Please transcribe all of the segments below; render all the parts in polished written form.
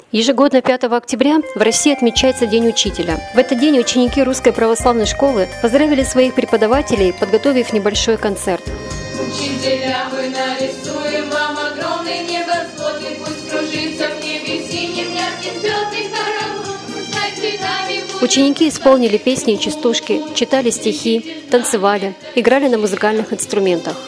Ежегодно 5 октября в России отмечается День учителя. В этот день ученики Русской православной школы поздравили своих преподавателей, подготовив небольшой концерт. Учителя, мы нарисуем вам огромный небосвод, и пусть кружится в небе синим ярким звездный хоровод. Ученики исполнили песни и частушки, читали стихи, танцевали, играли на музыкальных инструментах.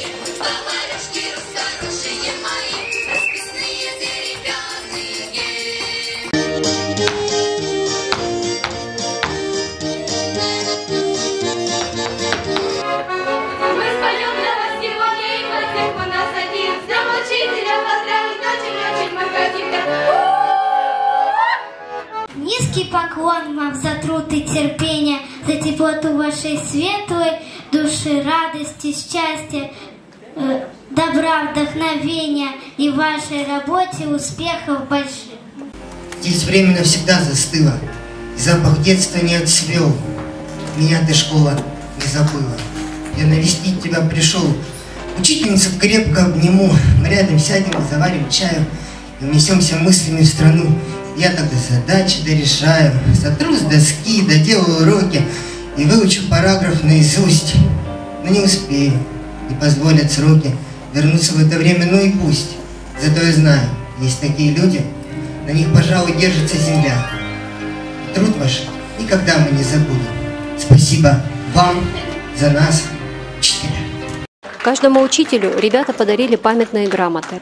Низкий поклон вам за труд и терпение, за теплоту вашей светлой души, радости, счастья, добра, вдохновения и в вашей работе успехов больших. Здесь время навсегда застыло, и запах детства не отцвел. Меня ты, школа, не забыла. Я навестить тебя пришел. Учительницу крепко обниму, мы рядом сядем, заварим чаю и унесемся мыслями в страну. Я тогда задачи дорешаю, сотру с доски, доделаю уроки и выучу параграф наизусть. Но не успею, не позволят сроки вернуться в это время, ну и пусть. Зато я знаю, есть такие люди, на них, пожалуй, держится земля. Труд ваш никогда мы не забудем. Спасибо вам за нас, учителя. Каждому учителю ребята подарили памятные грамоты.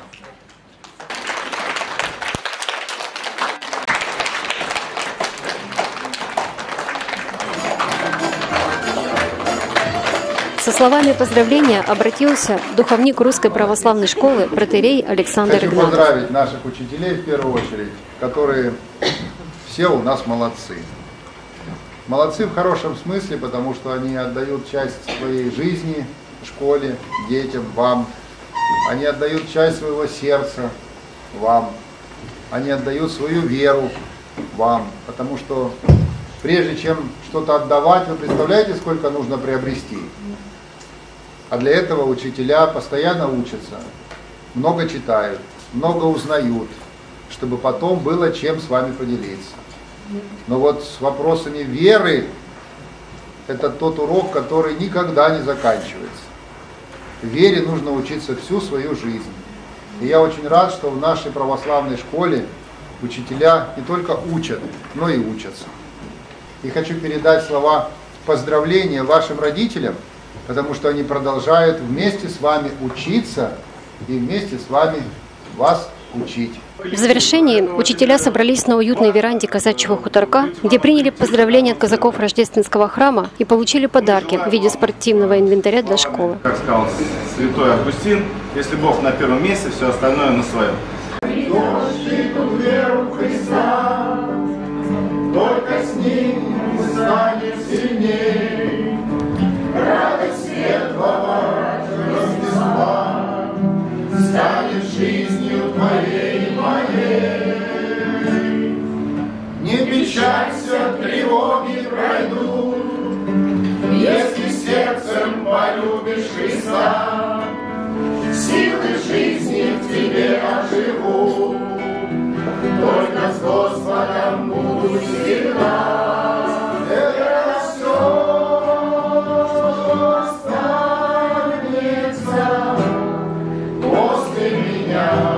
Со словами поздравления обратился духовник Русской православной школы протоиерей Александр Игнатов. Хочу поздравить наших учителей в первую очередь, которые все у нас молодцы. Молодцы в хорошем смысле, потому что они отдают часть своей жизни школе, детям, вам. Они отдают часть своего сердца вам. Они отдают свою веру вам. Потому что прежде чем что-то отдавать, вы представляете, сколько нужно приобрести? А для этого учителя постоянно учатся, много читают, много узнают, чтобы потом было чем с вами поделиться. Но вот с вопросами веры, это тот урок, который никогда не заканчивается. Вере нужно учиться всю свою жизнь. И я очень рад, что в нашей православной школе учителя не только учат, но и учатся. И хочу передать слова поздравления вашим родителям, потому что они продолжают вместе с вами учиться и вместе с вами вас учить. В завершении учителя собрались на уютной веранде казачьего хуторка, где приняли поздравления от казаков Рождественского храма и получили подарки в виде спортивного инвентаря для школы. Как сказал святой Августин, если Бог на первом месте, все остальное на своем. Только с ним мы станем сильней. Радость светлого Рождества станет жизнью твоей и моей. Не печалься, тревоги пройдут, если сердцем полюбишь Христа. Силы жизни в тебе оживут, только с Господом буду всегда. Это все останется после меня.